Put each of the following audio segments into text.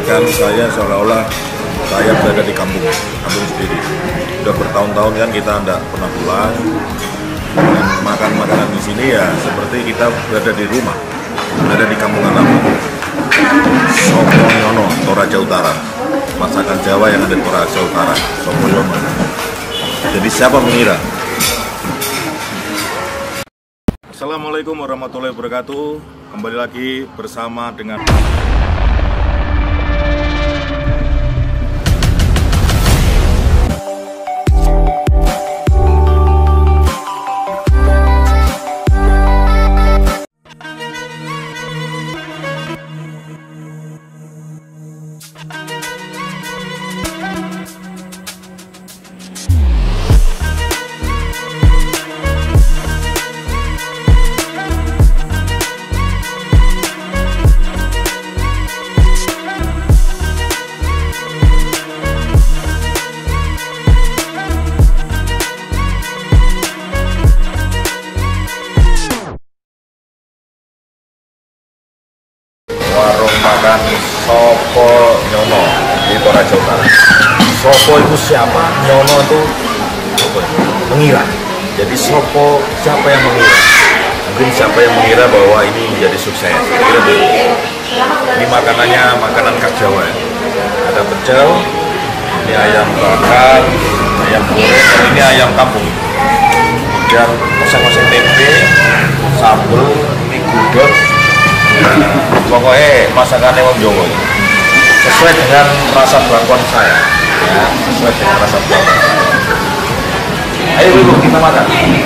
menjadikan saya seolah-olah saya berada di kampung sendiri. Sudah bertahun-tahun kan kita tidak pernah pulang, dan makan makanan di sini ya seperti kita berada di rumah, berada di kampung halaman. Sopo Nyono, Toraja Utara, masakan Jawa yang ada di Toraja Utara, Sopo Nyono. Jadi siapa mengira? Assalamualaikum warahmatullahi wabarakatuh. Kembali lagi bersama dengan warung makan Sopo Nyono di Toraja Utara. Sopo itu siapa? Nyono itu apa? Mengira. Jadi Sopo siapa yang mengira? Mungkin siapa yang mengira bahwa ini menjadi sukses. Kira ini makanannya makanan khas Jawa ya. Ada pecel, ini ayam bakar, ayam goreng, dan ini ayam kampung. Kemudian oseng-oseng tempe, sambal, ini gudeg. Pokoknya masakannya Wong Jawa sesuai dengan rasa bakwan saya ya, sesuai dengan rasa bakwan. Ayo ibu kita makan.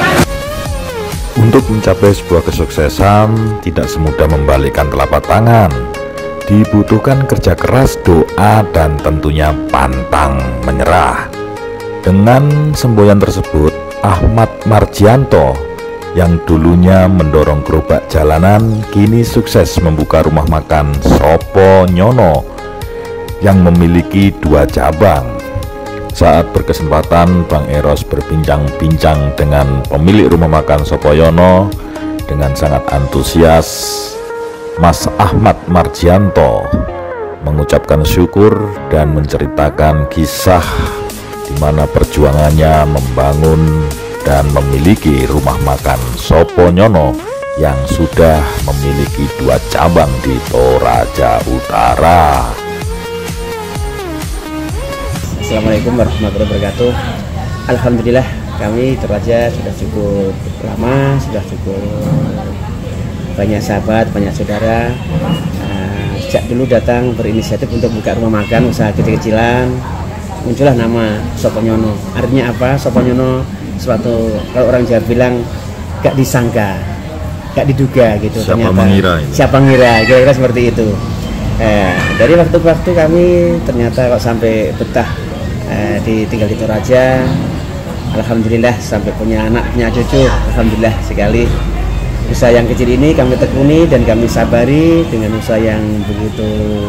Untuk mencapai sebuah kesuksesan tidak semudah membalikkan telapak tangan. Dibutuhkan kerja keras, doa, dan tentunya pantang menyerah. Dengan semboyan tersebut, Ahmad Marjianto yang dulunya mendorong gerobak jalanan kini sukses membuka rumah makan Sopo Nyono yang memiliki 2 cabang. Saat berkesempatan, Bang Eros berbincang-bincang dengan pemilik rumah makan Sopo Nyono dengan sangat antusias. Mas Ahmad Marjianto mengucapkan syukur dan menceritakan kisah di mana perjuangannya membangun dan memiliki rumah makan Sopo Nyono yang sudah memiliki 2 cabang di Toraja Utara. Assalamualaikum warahmatullahi wabarakatuh. Alhamdulillah kami Toraja sudah cukup lama, sudah cukup banyak sahabat, banyak saudara. Sejak dulu datang berinisiatif untuk buka rumah makan usaha kecil-kecilan, muncullah nama Sopo Nyono. Artinya apa? Sopo Nyono suatu, kalau orang Jawa bilang gak disangka, gak diduga gitu. Siapa ternyata mengira ini? Siapa mengira, kira-kira seperti itu. Dari waktu ke waktu kami ternyata kok sampai betah tinggal di Toraja. Alhamdulillah sampai punya anak, punya cucu. Alhamdulillah sekali. Usaha yang kecil ini kami tekuni dan kami sabari dengan usaha yang begitu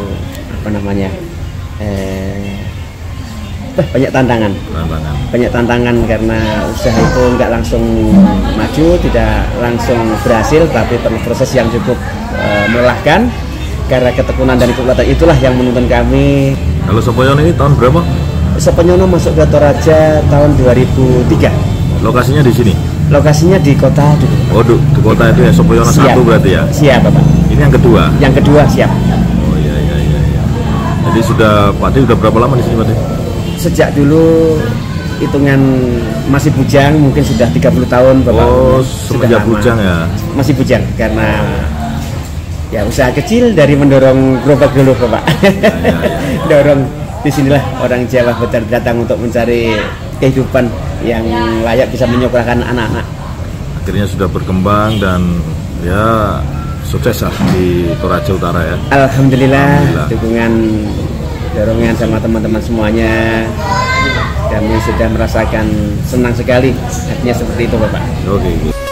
banyak tantangan. Banyak tantangan karena usaha itu nggak langsung maju, tidak langsung berhasil, tapi perlu proses yang cukup melelahkan. Karena ketekunan dan kekuatan itulah yang menuntun kami. Kalau Sopo Nyono ini tahun berapa? Sopo Nyono masuk ke Toraja tahun 2003. Lokasinya di sini? Lokasinya di kota dulu. Oh, di kota itu ya, Sopo Nyono 1 berarti ya? Siap Bapak. Ini yang kedua? Yang kedua siap. Oh iya. Jadi Pak De sudah berapa lama di sini Pak De? Sejak dulu hitungan masih bujang, mungkin sudah 30 tahun Bapak. Oh, semenjak bujang ya? Masih bujang karena ya usaha kecil dari mendorong gerobak dulu Bapak. Ya. Dorong, disinilah orang Jawa betul datang untuk mencari kehidupan yang layak bisa menyekolahkan anak-anak. Akhirnya sudah berkembang dan ya sukses lah di Toraja Utara ya. Alhamdulillah. Dukungan, dorongan sama teman-teman semuanya, kami sudah merasakan senang sekali. Artinya seperti itu Bapak. Oke.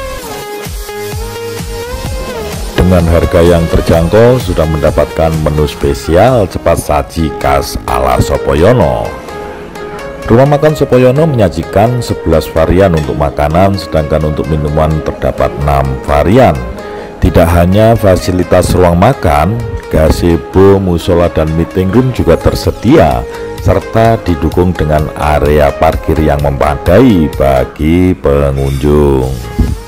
Dengan harga yang terjangkau sudah mendapatkan menu spesial cepat saji khas ala Sopo Nyono. Rumah makan Sopo Nyono menyajikan 11 varian untuk makanan, sedangkan untuk minuman terdapat 6 varian. Tidak hanya fasilitas ruang makan, gazebo, musola dan meeting room juga tersedia, serta didukung dengan area parkir yang memadai bagi pengunjung.